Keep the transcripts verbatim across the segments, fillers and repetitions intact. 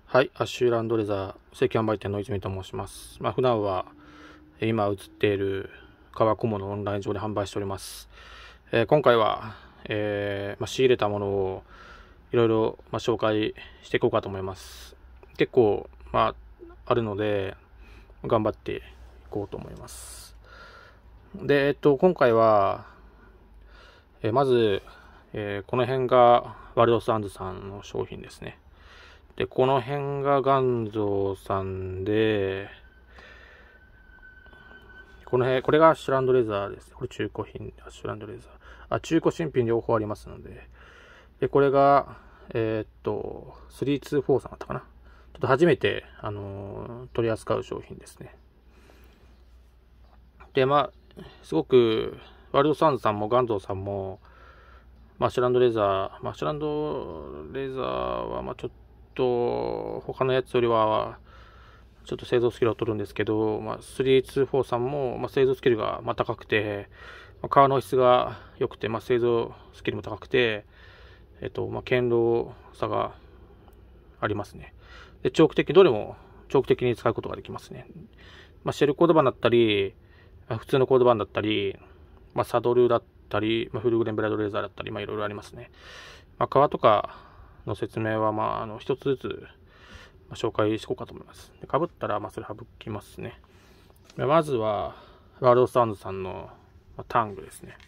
はい、アッシュランドレザー正規販売店の泉と申します。まあ、普段は今映っている革小物をオンライン上で販売しております。えー、今回は、えーまあ、仕入れたものをいろいろまあ紹介していこうかと思います。結構、まあ、あるので頑張っていこうと思います。で、えっと、今回は、えー、まず、えー、この辺がワルドサンズさんの商品ですね。で、この辺が元蔵さんで、この辺、これがアッシュランドレザーです。これ中古品、アッシュランドレザー。あ、中古新品両方ありますので。で、これが、えー、っと、さんにーよんさんだったかな。ちょっと初めて、あのー、取り扱う商品ですね。で、まあ、すごく、ワールドサンズさんも元蔵さんも、まあ、アッシュランドレザー、まあ、アッシュランドレザーは、まあ、ちょっと、他のやつよりは、ちょっと製造スキルを取るんですけど、まあ、さんにーよんさんも、まあ、製造スキルがまあ高くて、まあ、革の質が良くて、まあ、製造スキルも高くて、えっと、まあ、堅牢さがありますね。で、長期的、どれも長期的に使うことができますね。まあ、シェルコードバンだったり、普通のコードバンだったり、まあ、サドルだったり、まあ、フルグレンブライドレーザーだったり、まあ、いろいろありますね。まあ、革とかの説明は、まあ、あの、一つずつ、紹介していこうかと思います。かぶったら、まあ、それ省きますね。まずは、ワールドサウンドさんのタングですね。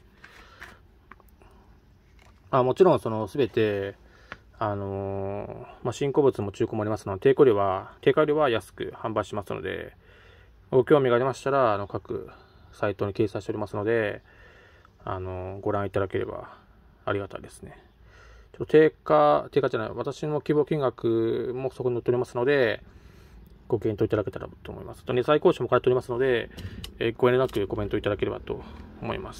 あもちろん、その、すべて、あのー、まあ、新古物も中古もありますので、定価よりは、定価よりは安く販売しますので、ご興味がありましたら、あの、各サイトに掲載しておりますので、あのー、ご覧いただければありがたいですね。ちょっと定価、定価じゃない、私の希望金額もそこに載っておりますので、ご検討いただけたらと思います。と値下交渉も兼ねておりますので、えー、ご遠慮なくコメントいただければと思います。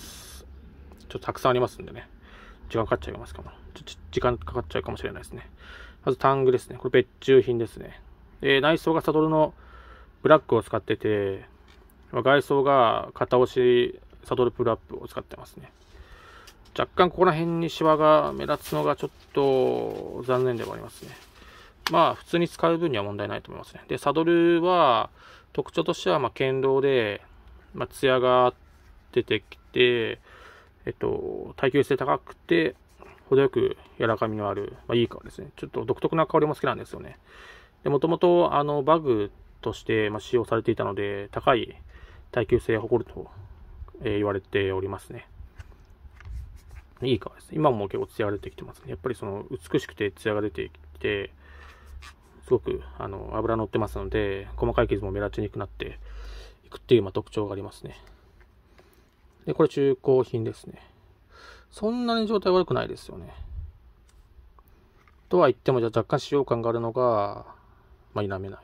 ちょっとたくさんありますんでね、時間かかっちゃいますかも。ちょっと時間かかっちゃうかもしれないですね。まずタングですね。これ別注品ですね。えー、内装がサドルのブラックを使ってて、外装が片押しサドルプルアップを使ってますね。若干ここら辺にシワが目立つのがちょっと残念ではありますね。まあ普通に使う分には問題ないと思いますね。で、サドルは特徴としてはまあ堅牢で、まあ、ツヤが出てきて、えっと、耐久性高くて、程よく柔らかみのある、まあ、いい革ですね。ちょっと独特な香りも好きなんですよね。で、もともとあのバグとしてまあ使用されていたので、高い耐久性を誇ると、えー、言われておりますね。いい革です。今も結構ツヤが出てきてますね。やっぱりその美しくてツヤが出てきて、すごくあの油乗ってますので、細かい傷も目立ちにくくなっていくっていうまあ特徴がありますね。で、これ中古品ですね。そんなに状態悪くないですよね。とは言っても、じゃあ若干使用感があるのが、まあ否めない。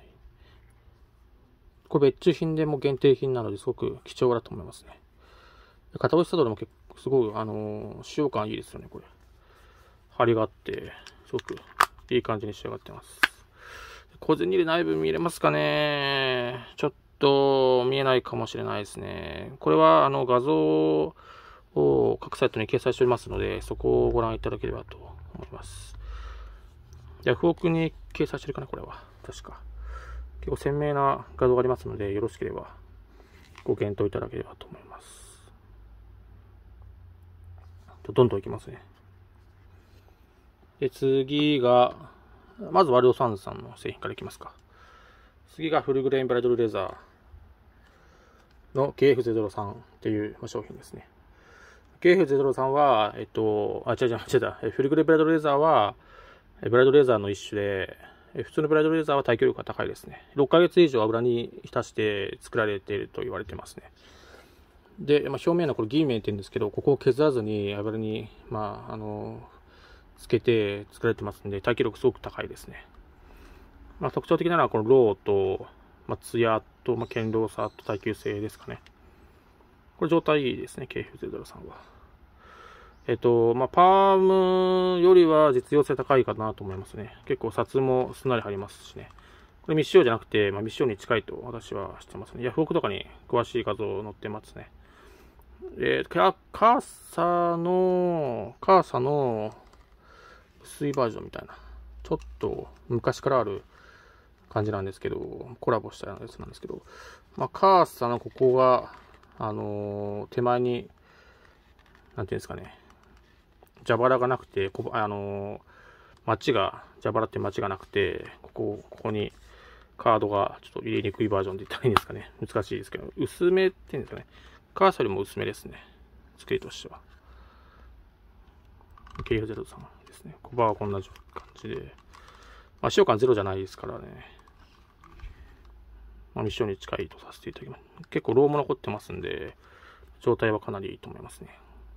これ別注品でも限定品なのですごく貴重だと思いますね。片押しサドルも結構すごい、あのー、使用感いいですよね、これ。張りがあって、すごくいい感じに仕上がってます。小銭で内部見れますかね。ちょっと見えないかもしれないですね。これはあの画像を各サイトに掲載しておりますので、そこをご覧いただければと思います。ヤフオクに掲載してるかな、これは。確か。結構鮮明な画像がありますので、よろしければご検討いただければと思います。どんどんいきますね。で、次が、まずワールドサンズさんの製品からいきますか。次がフルグレインブライドルレザーの ケーエフゼロゼロさん っていう商品ですね。ケーエフゼロゼロさん は、えっと、あ、違う違う違うだ。フルグレインブライドルレザーは、ブライドレザーの一種で、普通のブライドレザーは耐久力が高いですね。ろっかげつ以上油に浸して作られていると言われてますね。で、まあ、表面のこれ銀面って言うんですけど、ここを削らずに油に、まあ、あの、つけて作られてますんで、耐久力すごく高いですね。まあ、特徴的なのはこのローと、まあ、ツヤと、まあ、堅牢さと耐久性ですかね。これ状態いいですね、ケーエフゼロゼロさん は。えっと、まあ、パームよりは実用性高いかなと思いますね。結構札もすんなり入りますしね。これ未使用じゃなくて、まあ、未使用に近いと私は知ってますね。ヤフオクとかに詳しい画像載ってますね。えー、カーサの、カーサの薄いバージョンみたいな。ちょっと昔からある感じなんですけど、コラボしたようなやつなんですけど、まあ、カーサのここが、あのー、手前に、なんていうんですかね、蛇腹がなくて、こあのー、街が、蛇腹って街がなくて、ここ、ここにカードがちょっと入れにくいバージョンで言ったらいいんですかね。難しいですけど、薄めっていうんですかね。カーサよりも薄めですね。作りとしては。ケーエフゼロさんですね。コバはこんな感じで。まあ、使用感ゼロじゃないですからね。まあ、ミッションに近いとさせていただきます。結構ローも残ってますんで、状態はかなりいいと思いますね。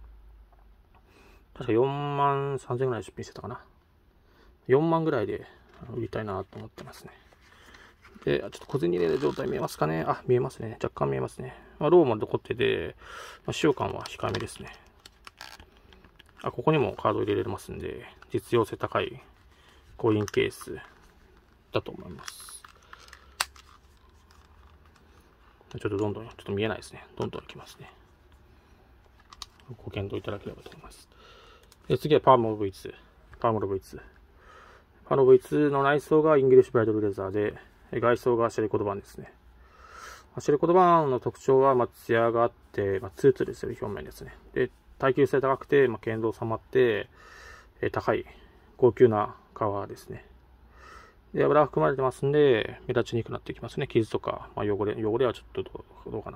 確かよんまんさんぜんぐらい出品してたかな。よんまんぐらいで売りたいなと思ってますね。で、ちょっと小銭入れる状態見えますかね。あ、見えますね。若干見えますね。まあ、ローも残ってて、まあ、使用感は控えめですね。あ、ここにもカード入れられますんで、実用性高いコインケースだと思います。ちょっとどんどん、ちょっと見えないですね。どんどんいきますね。ご検討いただければと思います。で次はパームオブイツ。パームオブイツ。パームオブイツの内装がインギリッシュブライドルレザーで、外装がシェリコードバンですね。シェリコードバンの特徴は、まあ、艶があって、まあ、ツルツルする表面ですね。で、耐久性高くて、まあ、堅度収まって、えー、高い、高級な革ですね。で、油が含まれてますんで、目立ちにくくなってきますね。傷とか、まあ、汚れ、汚れはちょっとどう、どうかな。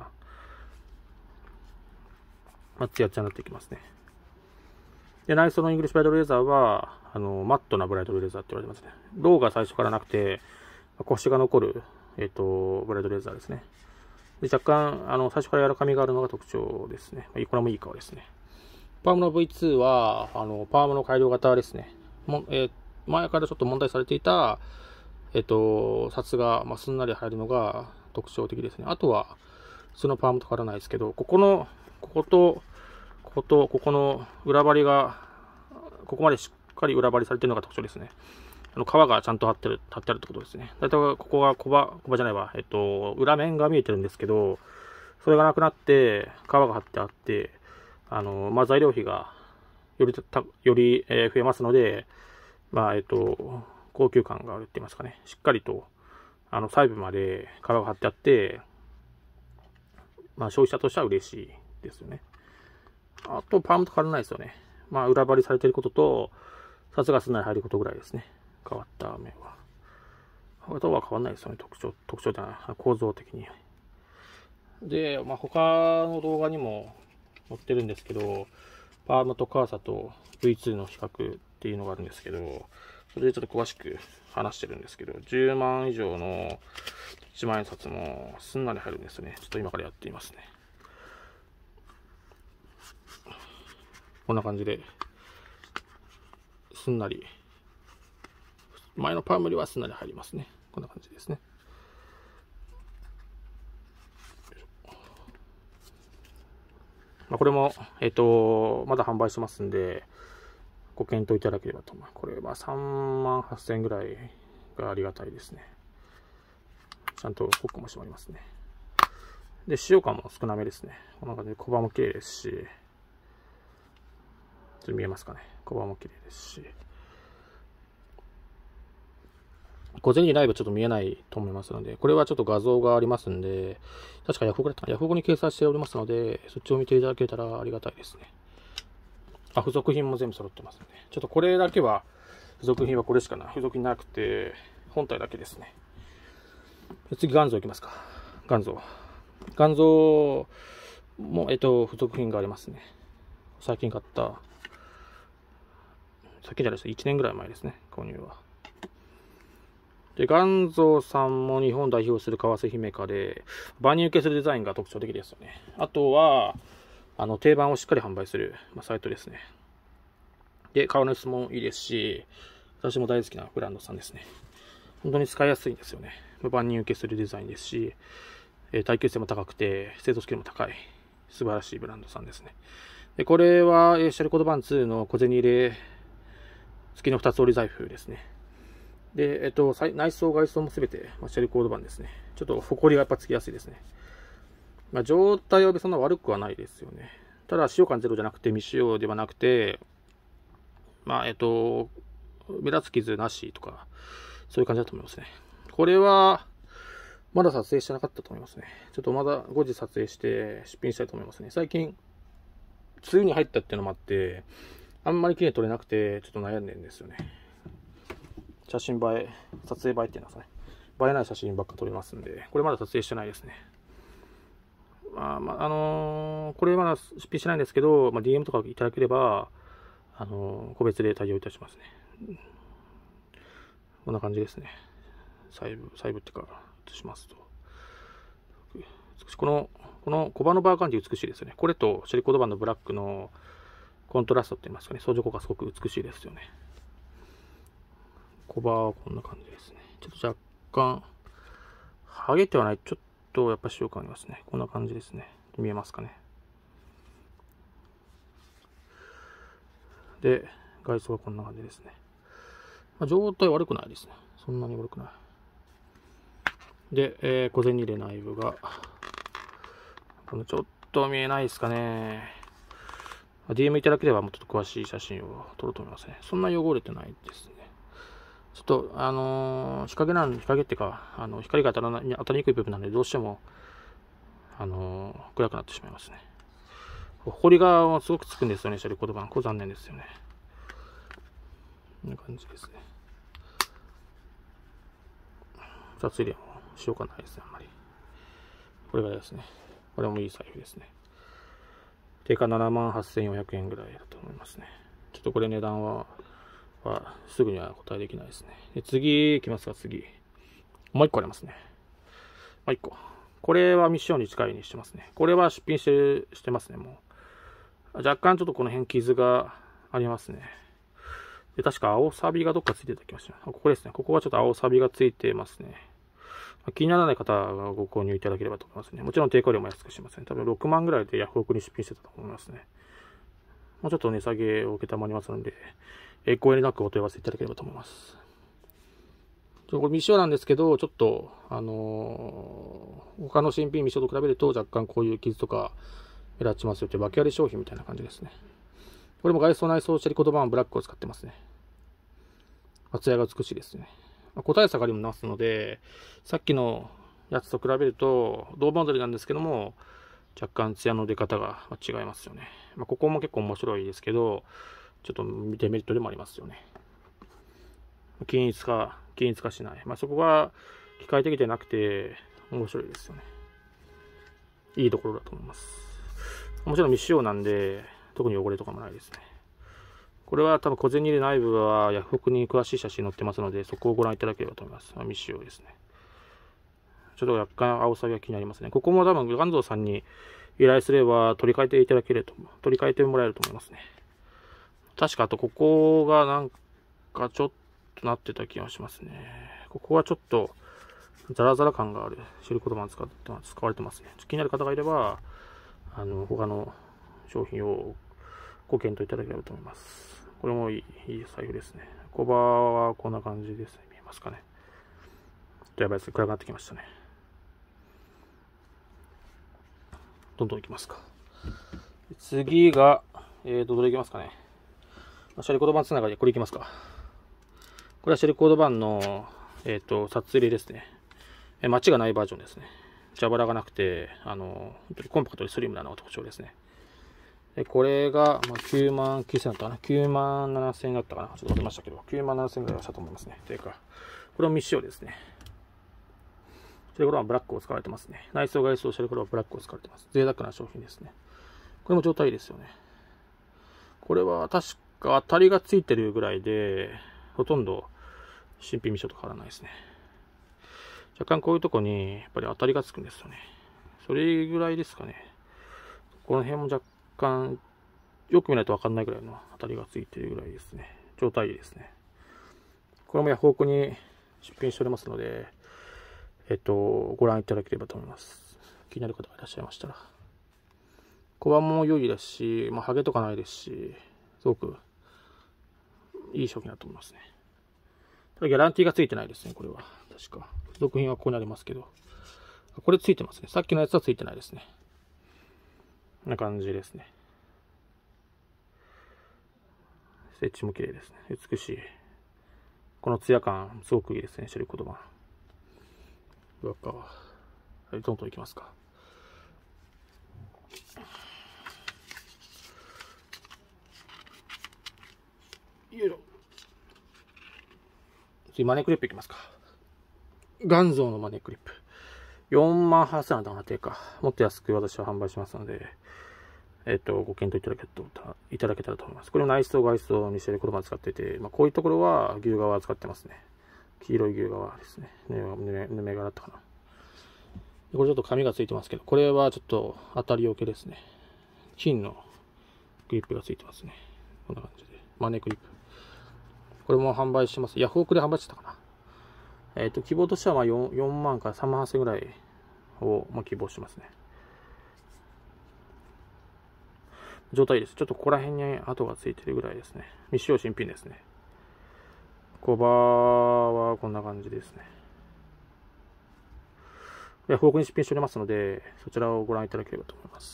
まあ、ツヤツヤになってきますね。で、内装のイングリッシュブライドルレザーは、あの、マットなブライドルレザーって言われてますね。ローが最初からなくて、腰が残る、えっと、ブライドルレザーですね。で、若干、あの、最初から柔らかみがあるのが特徴ですね。これもいい革ですね。パームの ブイツー は、あの、パームの改良型ですね。もえー、前からちょっと問題されていた、えっと、札が、まあ、すんなり入るのが特徴的ですね。あとは、普通のパームと変わらないですけど、ここの、ここと、ここと、ここの裏張りが、ここまでしっかり裏張りされているのが特徴ですね。あの皮がちゃんと張ってる、張ってあるってことですね。だいたいここがコバ、コバじゃないわ、えっと、裏面が見えてるんですけど、それがなくなって、皮が張ってあって、あの、まあ、材料費がよりた、より、えー、増えますので、まあ、えっと、高級感があるって言いますかね。しっかりと、あの、細部まで皮が張ってあって、まあ、消費者としては嬉しいですよね。あと、パームと変わらないですよね。まあ、裏張りされていることと、札がすんなり入ることぐらいですね。変わった面は。あとは変わらないですよね。特徴、特徴じゃない。構造的に。で、まあ、他の動画にも載ってるんですけど、パームとカーサと ブイツー の比較っていうのがあるんですけど、それでちょっと詳しく話してるんですけど、じゅうまん以上のいちまん円札もすんなり入るんですよね。ちょっと今からやってみますね。こんな感じで、すんなり、前のパームよりはすんなり入りますね。こんな感じですね。まあ、これも、えっと、まだ販売してますんで、ご検討いただければと思います。これはさんまんはっせんえんぐらいがありがたいですね。ちゃんとホックも閉まりますね。で、使用感も少なめですね。こんな感じで小刃も綺麗ですし、ちょっと見えますかね。小刃も綺麗ですし。小銭ライブちょっと見えないと思いますので、これはちょっと画像がありますんで、確かヤフオクだったかな。ヤフオクに掲載しておりますので、そっちを見ていただけたらありがたいですね。あ、付属品も全部揃ってますんで。ちょっとこれだけは、付属品はこれしかない。付属品なくて、本体だけですね。次、元蔵いきますか。元蔵。元蔵も、えっと、付属品がありますね。最近買った、最近じゃないです。いちねんぐらい前ですね、購入は。で、元蔵さんも日本代表する革製品メーカーで、万人受けするデザインが特徴的ですよね。あとは、あの、定番をしっかり販売する、まあ、サイトですね。で、革の質もいいですし、私も大好きなブランドさんですね。本当に使いやすいんですよね。万人受けするデザインですし、えー、耐久性も高くて、製造スキルも高い、素晴らしいブランドさんですね。で、これは、えー、シャルコードバンツーの小銭入れ付きのふたつ折り財布ですね。で、えっと、内装、外装もすべて、まあ、シェルコード板ですね。ちょっと、埃がやっぱつきやすいですね。まあ、状態はそんな悪くはないですよね。ただ、使用感ゼロじゃなくて、未使用ではなくて、まあ、えっと、目立つ傷なしとか、そういう感じだと思いますね。 これは、まだ撮影してなかったと思いますね。ちょっとまだ後日撮影して出品したいと思いますね。最近、梅雨に入ったっていうのもあって、あんまり綺麗に撮れなくて、ちょっと悩んでるんですよね。写真映え、撮影映えっていうんですかね。映えない写真ばっか撮れますんで、これまだ撮影してないですね。まあ、まあ、あのー、これまだ出品してないんですけど、まあ、ディーエム とかいただければ、あのー、個別で対応いたしますね。こんな感じですね。細部、細部っていうか、映しますと。この、この小刃のバーガンディ美しいですよね。これとシェリコードバンのブラックのコントラストって言いますかね。相乗効果すごく美しいですよね。小刃はこんな感じですね。ちょっと若干、ハゲてはない。ちょっとやっぱ使用感ありますね。こんな感じですね。見えますかね。で、外装はこんな感じですね。まあ、状態悪くないですね。そんなに悪くない。で、えー、小銭入れ内部が、このちょっと見えないですかね。ディーエム いただければもうちょっと詳しい写真を撮ろうと思いますね。そんな汚れてないですね。ちょっと、あのー、日陰なん、日陰っていうか、あの、光が当たらない、当たりにくい部分なので、どうしても、あのー、暗くなってしまいますね。埃がすごくつくんですよね、シャリコードバン。これ残念ですよね。こんな感じですね。札入れもしようかないですね、あんまり。これがですね。これもいい財布ですね。定価ななまんはっせんよんひゃくえんぐらいだと思いますね。ちょっとこれ値段は、はすぐには答えできないですね。で、次、いきますか、次。もう一個ありますね。もう一個。これは未使用に近いにしてますね。これは出品してる、してますね、もう。若干ちょっとこの辺傷がありますね。で、確か青サビがどっかついてた気がします。ここですね。ここはちょっと青サビがついてますね。気にならない方がご購入いただければと思いますね。もちろん定価料も安くしますね。多分ろくまんぐらいでヤフオクに出品してたと思いますね。もうちょっと値下げを受けたまりますので、えご遠慮なくお問い合わせいただければと思います。これ未使用なんですけど、ちょっと、あのー、他の新品未使用と比べると若干こういう傷とか目立ちますよって訳あり商品みたいな感じですね。これも外装内装シェリコードバーンブラックを使ってますね。艶が美しいですね。個体差がありますので、さっきのやつと比べると、銅板取りなんですけども、若干艶の出方が違いますよね。まあ、ここも結構面白いですけど、ちょっとデメリットでもありますよね。均一化、均一化しない。まあ、そこが機械的でなくて、面白いですよね。いいところだと思います。もちろん未使用なんで、特に汚れとかもないですね。これは多分小銭入れ内部はヤフオクに詳しい写真載ってますので、そこをご覧いただければと思います。未使用ですね。ちょっと若干青さびが気になりますね。ここも多分、ガンゾーさんに依頼すれば取り替えていただけると、取り替えてもらえると思いますね。確かあとここがなんかちょっとなってた気がしますね。ここはちょっとザラザラ感があるシルクドバン使って使われてますね。気になる方がいれば、あの、他の商品をご検討いただければと思います。これもいい、いい財布ですね。小刃はこんな感じですね。見えますかね。やばいですね。暗くなってきましたね。どんどんいきますか。次が、えーと、どれいきますかね。シェリコードバンつながりでこれいきますか。これはシェリコードバンの、えっ、ー、と、札入れですね。え、マチがないバージョンですね。蛇腹がなくて、あの、本当にコンパクトでスリムなのが特徴ですね。で、これが、まあ、きゅうまんきゅうせんだったかな ?きゅうまんななせんえんだったかなちょっと出ましたけど、きゅうまんななせんえんぐらいはしたと思いますね。というか、これも未使用ですね。シェリコードバンブラックを使われてますね。内装外装シェリコードバンブラックを使われてます。贅沢な商品ですね。これも状態いいですよね。これは確か当たりがついてるぐらいで、ほとんど新品未使用と変わらないですね。若干こういうとこに、やっぱり当たりがつくんですよね。それぐらいですかね。この辺も若干、よく見ないとわかんないぐらいの当たりがついてるぐらいですね。状態いいですね。これもヤフオクに出品しておりますので、えっと、ご覧いただければと思います。気になる方がいらっしゃいましたら。小判も良いですし、まあ、ハゲとかないですし、すごくいい商品だと思いますね。ただギャランティーがついてないですね、これは。確か。付属品はここにありますけど。これついてますね。さっきのやつはついてないですね。こんな感じですね。ステッチも綺麗ですね。美しい。このツヤ感、すごくいいですね、シェリコードバン。 輪っか。はい、どんどんいきますか。よいしょ。次、マネークリップいきますか。元蔵のマネークリップ。よんまんはっせんえんだな、定価。もっと安く私は販売しますので、えっと、ご検討いただけたいただけたらと思います。これも内装外装にしてることまで使っていて、まあ、こういうところは牛革を使ってますね。黄色い牛革ですね。ぬめ柄だったかな。これちょっと紙がついてますけど、これはちょっと当たりよけですね。金のグリップがついてますね。こんな感じで。マネークリップ。これも販売してます。ヤフオクで販売してたかな。えっと、希望としてはまあ 4, よんまんからさんまんはっせんぐらいをまあ希望してますね。状態です。ちょっとここら辺に跡がついてるぐらいですね。未使用新品ですね。コバはこんな感じですね。ヤフオクに出品しておりますので、そちらをご覧いただければと思います。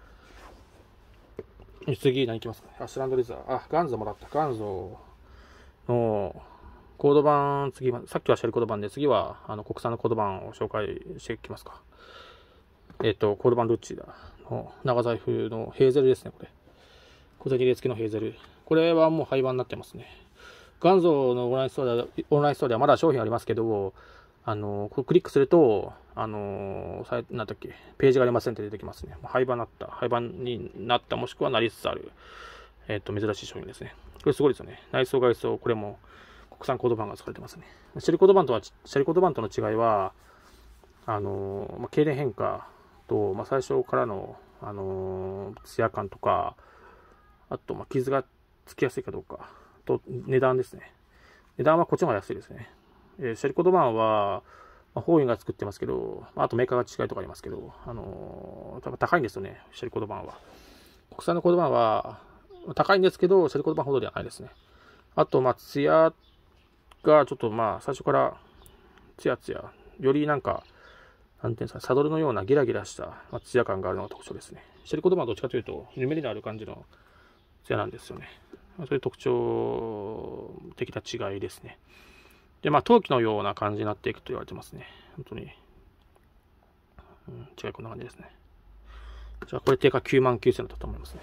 次、何いきますかね。アシュランドレザー。あ、ガンゾもらった。ガンゾのコード版、次は、さっきはシェルコード版で、次はあの国産のコード版を紹介していきますか。えっと、コード版ルッチだの長財布のヘーゼルですね、これ。小銭入れ付きのヘーゼル。これはもう廃盤になってますね。ガンゾのオンラインストアでオンラインストアではまだ商品ありますけど、あの、クリックすると、あの、なんだっけ、ページがありませんって出てきますね。廃盤になった、廃盤になった、もしくはなりつつある、えっと、珍しい商品ですね。これすごいですよね。内装外装、これも国産コード版が使われてますね。シェルコード版とは、シェルコード版との違いは、あの、まあ、経年変化と、まあ、最初からの、あの、ツヤ感とか、あと、まあ、傷がつきやすいかどうか、と、値段ですね。値段はこっちの方が安いですね。えー、シェルコード版は、まあ、法院が作ってますけど、あとメーカーが違いとかありますけど、あのー、高いんですよね、シェルコード版は。国産のコード版は、高いんですけど、シェルコード版ほどではないですね。あと、まあ、ツヤがちょっと、まあ、最初から、ツヤツヤ、よりなんか、なんていうんですか、サドルのようなギラギラした、まあ、ツヤ感があるのが特徴ですね。シェルコード版はどっちかというと、ぬめりのある感じのツヤなんですよね。そういう特徴的な違いですね。で、まあ、陶器のような感じになっていくと言われてますね。本当に。うん、違いこんな感じですね。じゃあ、これ定価きゅうまんきゅうせんえんだと思いますね。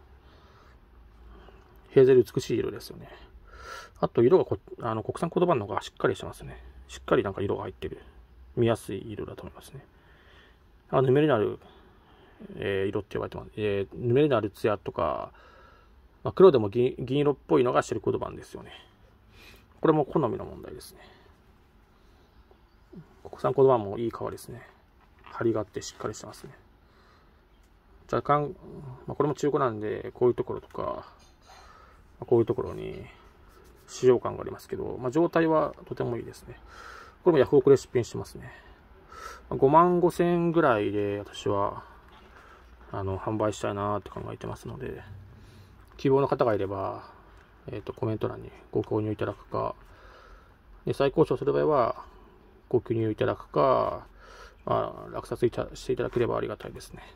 ヘーゼル美しい色ですよね。あと、色がこあの国産コード版の方がしっかりしてますね。しっかりなんか色が入ってる。見やすい色だと思いますね。あ、ぬめりのある、えー、色って言われてます。えー、ぬめりのあるツヤとか、まあ、黒でも 銀, 銀色っぽいのがシェルコード版ですよね。これも好みの問題ですね。国産コード版もいい革ですね。張りがあってしっかりしてますね。若干、まあ、これも中古なんで、こういうところとか、こういうところに使用感がありますけど、まあ、状態はとてもいいですね。これもヤフオクで出品してますね。ごまんごせんえんぐらいで私はあの販売したいなって考えてますので、希望の方がいれば、えーと、コメント欄にご購入いただくか、で再交渉する場合はご記入いただくか、まあ、落札していただければありがたいですね。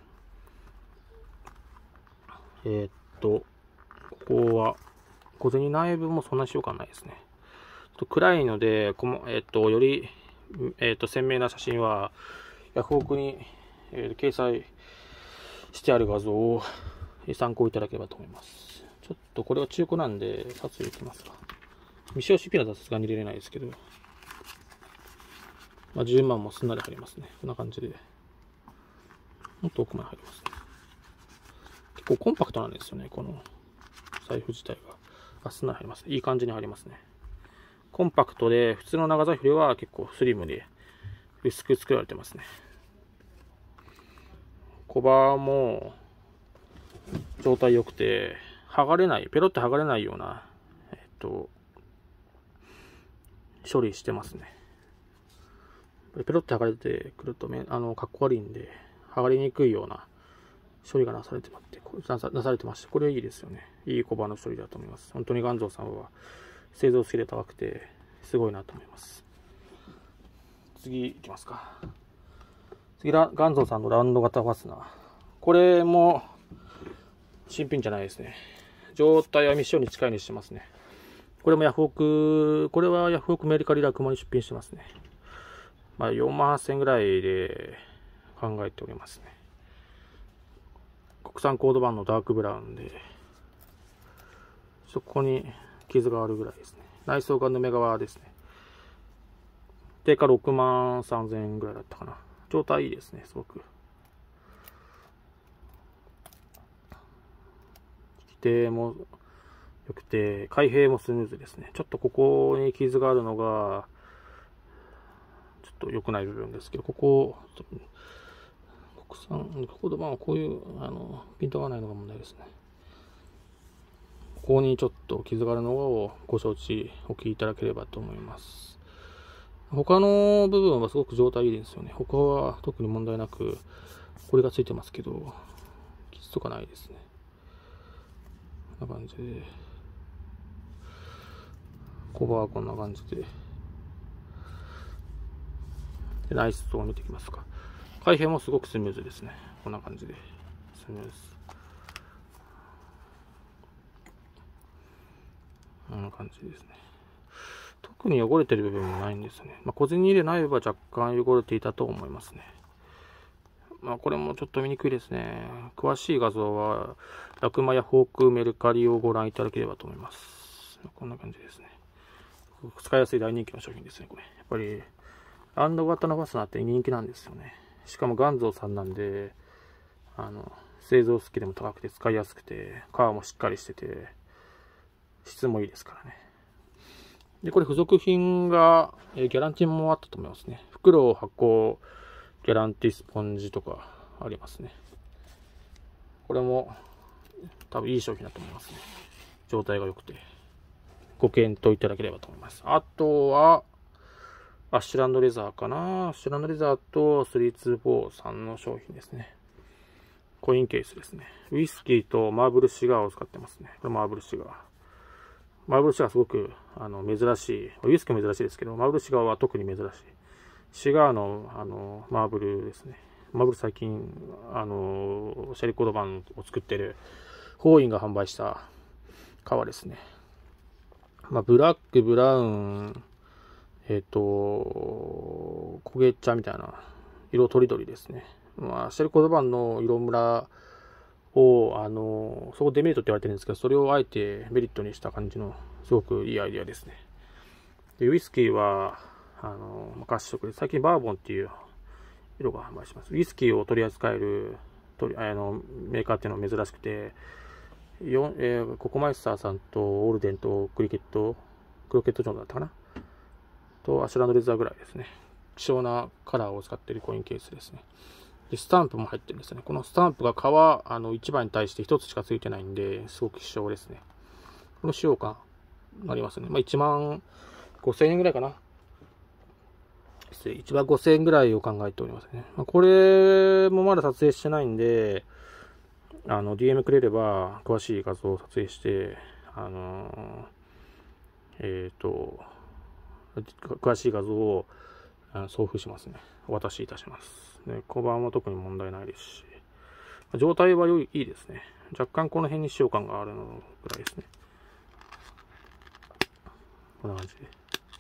えー、っと、ここは、小銭内部もそんなに使用感ないですね。ちょっと暗いので、こもえー、っと、より、えー、っと鮮明な写真は、ヤフオクに、えー、掲載してある画像を参考いただければと思います。ちょっとこれは中古なんで、撮影できますか。未使用シピアだとさすがに入れれないですけど、まあ、じゅうまんもすんなり入りますね。こんな感じで。もっと奥まで入りますね。結構コンパクトなんですよね、この財布自体が。あ、すんなり入ります。いい感じに入りますね。コンパクトで、普通の長財布では結構スリムで薄く作られてますね。コバも状態良くて、剥がれない、ペロッと剥がれないような、えっと、処理してますね。ペロッと剥がれてくるとめ、あの、かっこ悪いんで、剥がれにくいような処理がなされてまって、なさ、なされてまして、これいいですよね。いいコバの処理だと思います。本当に元蔵さんは製造スキル高くて、すごいなと思います。次行きますか。次、元蔵さんのラウンド型ファスナー。これも新品じゃないですね。状態は未使用に近いにしてますね。これもヤフオク、これはヤフオクメルカリラクマに出品してますね。 まあ、よんまんはっせんえんぐらいで考えておりますね。国産コード版のダークブラウンで、そこに傷があるぐらいですね。内装がヌメ革ですね。定価ろくまんさんぜんえんぐらいだったかな。状態いいですね、すごく。規定も良くて、開閉もスムーズですね。ちょっとここに傷があるのが、ちょっと良くない部分ですけど、ここ、国産コード版はこういう、あの、ピントがないのが問題ですね。ここにちょっと傷があるのをご承知おきいただければと思います。他の部分はすごく状態いいですよね。他は特に問題なく、これがついてますけど、傷とかないですね。こんな感じで。コバはこんな感じで。で、ナイスと見ていきますか。開閉もすごくスムーズですね。こんな感じで。スムーズ。こんな感じですね。特に汚れてる部分もないんですよね。まあ、小銭入れないば若干汚れていたと思いますね。まあ、これもちょっと見にくいですね。詳しい画像は、ラクマやフォークメルカリをご覧いただければと思います。こんな感じですね。使いやすい大人気の商品ですね、これ。やっぱり、ランド型のファスナーって人気なんですよね。しかもガンゾーさんなんで、あの、製造スキルも高くて使いやすくて、皮もしっかりしてて、質もいいですからね。で、これ付属品が、えー、ギャランティーもあったと思いますね。袋、箱、ギャランティースポンジとかありますね。これも多分いい商品だと思いますね。状態が良くて。ご検討いただければと思います。あとは、アッシュランドレザーかな。アッシュランドレザーとスリーツーフォーさんの商品ですね。コインケースですね。ウイスキーとマーブルシガーを使ってますね。これマーブルシガー。マーブルシガーすごくあの珍しい。ウイスキーも珍しいですけど、マーブルシガーは特に珍しい。シガーのあのマーブルですね。マーブル最近、あの、シェリコード版を作ってる、ホーインが販売した革ですね。まあ、ブラック、ブラウン、えっと、焦げ茶みたいな、色とりどりですね。まあ、シェリコード版の色ムラを、あの、そこデメリットって言われてるんですけど、それをあえてメリットにした感じの、すごくいいアイデアですね。で、ウイスキーは、あの、褐色で、最近バーボンっていう色が販売します。ウイスキーを取り扱える取りあのメーカーっていうのは珍しくて、よえー、ココマイスターさんとオールデンとクリケット、クロケットジョーンだったかなと、アシュランドレザーぐらいですね。希少なカラーを使っているコインケースですね。で、スタンプも入ってるんですね。このスタンプが革、あの、いちばんに対してひとつしかついてないんで、すごく希少ですね。この使用感ありますね。まあ、いちまんごせんえんぐらいかな。いちまんごせんえんぐらいを考えておりますね。まあ、これもまだ撮影してないんで、あの、ディーエム くれれば、詳しい画像を撮影して、あのー、えっと、詳しい画像を送付しますね。お渡しいたします。ね、小判は特に問題ないですし、状態は良い、いいですね。若干この辺に使用感があるのぐらいですね。こんな感じで。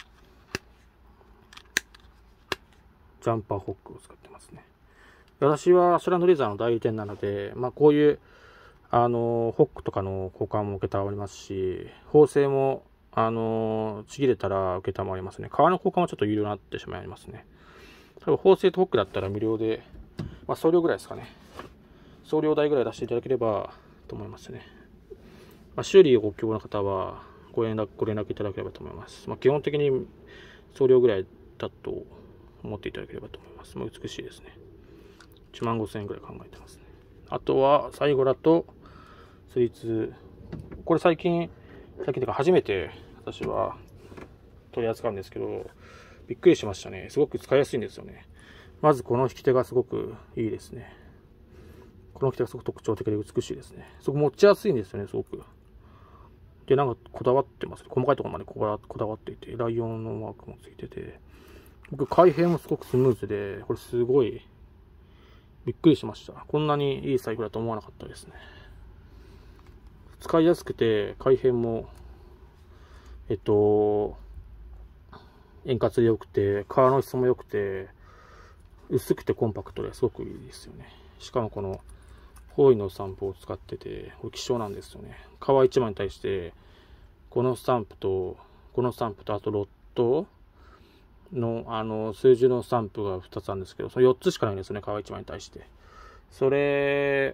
ジャンパーホックを使ってますね。私はアシュランドレザーの代理店なので、まあこういう、あの、ホックとかの交換も受けたまりますし、縫製も、あの、ちぎれたら受けたまりますね。革の交換はちょっと有料になってしまいますね。多分縫製とホックだったら無料で、まあ送料ぐらいですかね。送料代ぐらい出していただければと思いますね。まあ、修理をご希望の方はご連絡、ご連絡いただければと思います。まあ、基本的に送料ぐらいだと思っていただければと思います。まあ、美しいですね。いちまんごせんえんぐらい考えてますね。あとは最後だと、スリーツー。これ最近、最近というか初めて私は取り扱うんですけど、びっくりしましたね。すごく使いやすいんですよね。まずこの引き手がすごくいいですね。この引き手がすごく特徴的で美しいですね。すごく持ちやすいんですよね、すごく。で、なんかこだわってます。細かいところまでこだわっていて、ライオンのマークもついてて、僕、開閉もすごくスムーズで、これすごいびっくりしました。こんなにいい財布だと思わなかったですね。使いやすくて、開閉も、えっと、 円滑で良くて、革の質も良くて、薄くてコンパクトですごくいいですよね。しかもこの、ホイのスタンプを使ってて、これ希少なんですよね。革いちまいに対して、このスタンプと、このスタンプと、あとロットの、あの、数字のスタンプがふたつあるんですけど、そのよっつしかないんですよね、革いちまいに対して。それ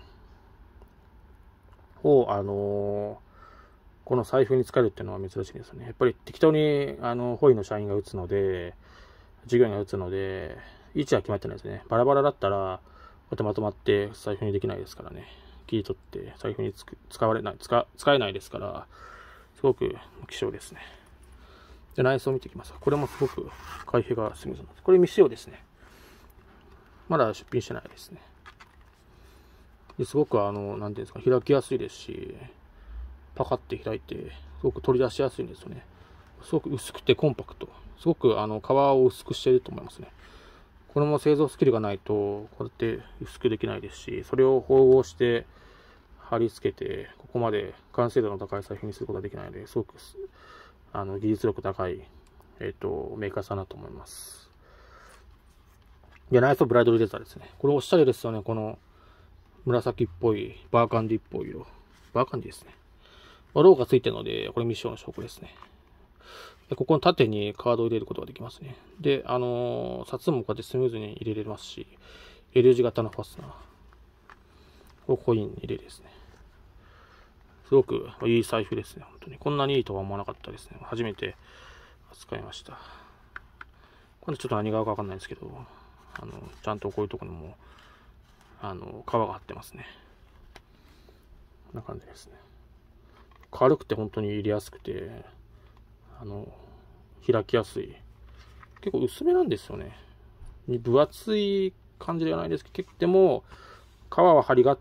を、あの、この財布に使えるっていうのは珍しいんですよね。やっぱり適当に、あの、ホイの社員が打つので、従業員が打つので、位置は決まってないですね。バラバラだったら、こうやってまとまって財布にできないですからね。切り取って財布につく使われない、使、使えないですから、すごく希少ですね。で、内装を見ていきます。これもすごく開閉がスムーズなんです。これ未使用ですね。まだ出品してないですね。ですごくあの、なんていうんですか、開きやすいですし、パカって開いて、すごく取り出しやすいんですよね。すごく薄くてコンパクト。すごくあの、皮を薄くしていると思いますね。これも製造スキルがないと、こうやって薄くできないですし、それを縫合して貼り付けて、ここまで完成度の高い財布にすることができないので、すごくあの技術力高い、えっと、メーカーさんだと思います。で、内装ブライドルレザーですね。これおしゃれですよね。この紫っぽい、バーカンディっぽい色。バーカンディですね。ローがついてるので、これ未使用の証拠ですね。でここの縦にカードを入れることができますね。で、あのー、札もこうやってスムーズに入れれますし、L 字型のファスナー。ここコイン入れですね。すごくいい財布ですね。本当に。こんなにいいとは思わなかったですね。初めて扱いました。これちょっと何がわかんないんですけど、あの、ちゃんとこういうところにも、あの、皮が張ってますね。こんな感じですね。軽くて本当に入れやすくて、あの、開きやすい。結構薄めなんですよね。分厚い感じではないですけど、でも、皮は張りがあって、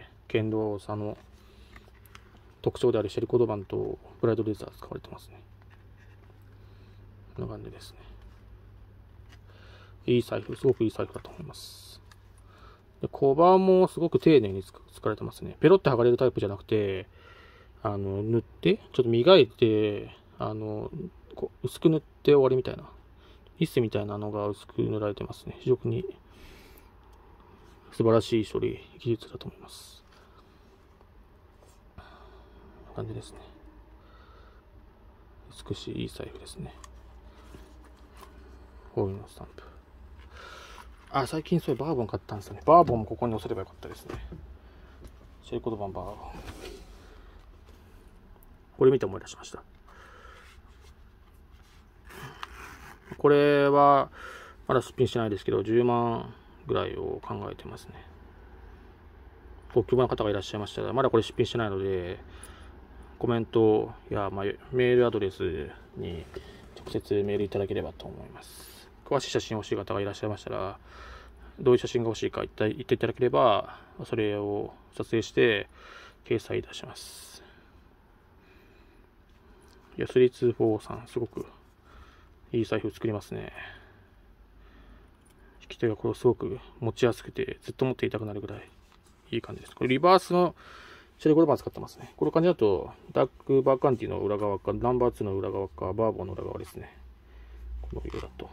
堅牢さの特徴であるシェリコード板とブライドレザー使われてますね。こんな感じですね。いい財布、すごくいい財布だと思います。で、コバーもすごく丁寧に使われてますね。ペロって剥がれるタイプじゃなくて、あの、塗って、ちょっと磨いて、あの、こう薄く塗って終わりみたいな。リスみたいなのが薄く塗られてますね。非常に素晴らしい処理技術だと思います。こんな感じですね。美しいいい財布ですね。ホイのスタンプ。あ、最近そういうバーボン買ったんですよね。バーボンもここに載せればよかったですね。シェリコード板バーボン。これ見て思い出しました。これはまだ出品してないですけど、じゅうまんぐらいを考えてますね。ご希望の方がいらっしゃいましたら、まだこれ出品してないので、コメントや、まあ、メールアドレスに直接メールいただければと思います。詳しい写真欲しい方がいらっしゃいましたら、どういう写真が欲しいか言っていただければ、それを撮影して掲載いたします。ヤスリツーフォーさん、すごくいい財布作りますね。引き手がこれすごく持ちやすくて、ずっと持っていたくなるぐらいいい感じです。これリバースのシェリコード板使ってますね。この感じだと、ダークバーカンティの裏側か、ナンバーツーの裏側か、バーボンの裏側ですね。この色だと。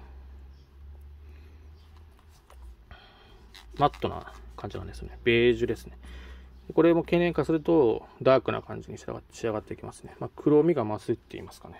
マットな感じなんですね。ベージュですね。これも経年化すると、ダークな感じに仕上がっていきますね。まあ、黒みが増すって言いますかね。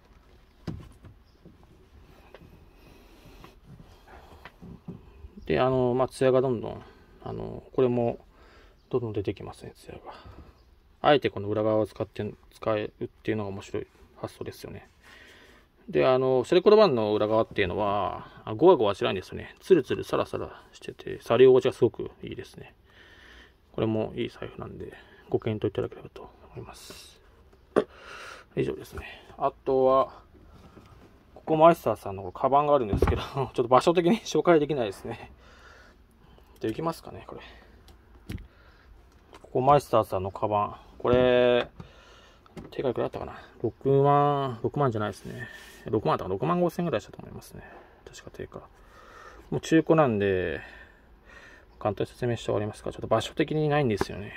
で、あの、まあ、艶がどんどん、あの、これも、どんどん出てきますね、艶が。あえてこの裏側を使って、使えるっていうのが面白い発想ですよね。で、あの、シェリコード板の裏側っていうのは、ゴワゴワしないんですよね。ツルツルサラサラしてて、触り心地がすごくいいですね。これもいい財布なんで、ご検討いただければと思います。以上ですね。あとは、ここマイスターさんのカバンがあるんですけど、ちょっと場所的に紹介できないですね。できますかね、これ。ここマイスターさんのカバン。これ、定価いくらだったかな ?ろくまん、ろくまんじゃないですね。ろくまんだったかな ?ろくまんごせんぐらいしたと思いますね。確か定価。もう中古なんで、簡単に説明して終わりますが、ちょっと場所的にないんですよね。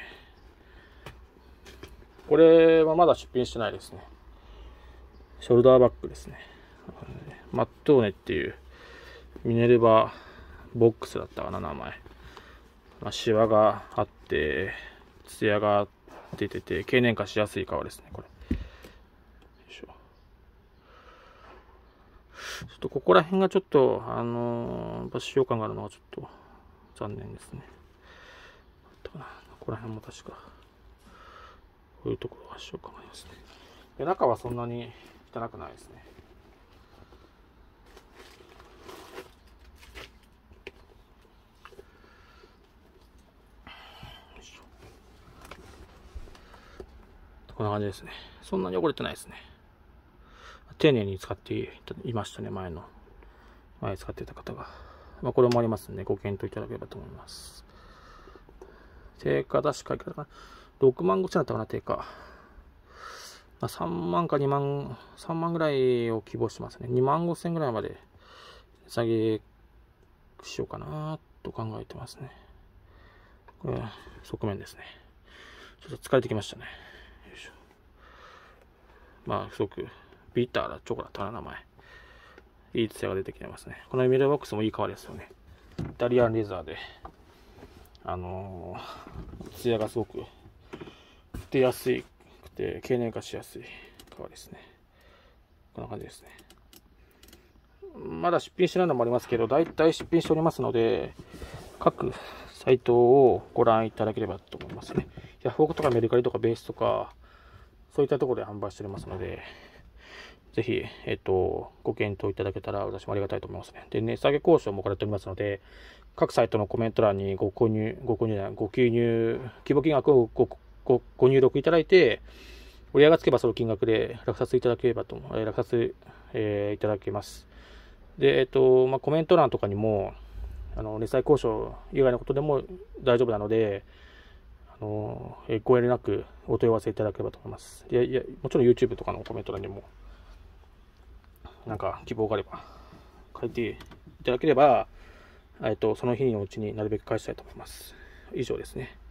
これはまだ出品してないですね。ショルダーバッグですね。 マットーネっていうミネルヴァボックスだったかな、名前。まあ、シワがあって、ツヤが出てて、経年化しやすい革ですね、これ。よいしょ。ちょっとここら辺がちょっと、あのー、やっぱ使用感があるのがちょっと残念ですね。ここら辺も確か、こういうところが使用感がありますね。で、中はそんなに汚くないですね。こんな感じですね。そんなに汚れてないですね。丁寧に使っていましたね、前の。前使ってた方が。まあ、これもありますんで、ご検討いただければと思います。定価確かいくらかな。ろくまんごせんだったかな、定価。まあ、さんまんかにまん、さんまんぐらいを希望してますね。にまんごせんぐらいまで値下げしようかなと考えてますね。これ、側面ですね。ちょっと疲れてきましたね。よいしょ。まあ、すごくビターなチョコだったな、名前。いいツヤが出てきてますね。このミラーボックスもいい革ですよね。イタリアンレザーで、あのー、ツヤがすごく出やすくて、経年化しやすい革ですね。こんな感じですね。まだ出品してないのもありますけど、だいたい出品しておりますので、各サイトをご覧いただければと思いますね。ヤフオクとかメルカリとかベースとか、そういったところで販売しておりますので、ぜひ、えっと、ご検討いただけたら私もありがたいと思いますね。で、値下げ交渉も行っておりますので、各サイトのコメント欄にご購入、ご購入じゃない、ご記入、希望金額を ご, ご, ご入力いただいて、売り上げがつけばその金額で落札いただければと、えー、落札、えー、いただけます。で、えっと、まあ、コメント欄とかにも、あの、値下げ交渉以外のことでも大丈夫なので、あの、えー、ご遠慮なくお問い合わせいただければと思います。いやいや、もちろん YouTube とかのコメント欄にも、なんか希望があれば書いていただければ、えっと、その日のうちになるべく返したいと思います。以上ですね。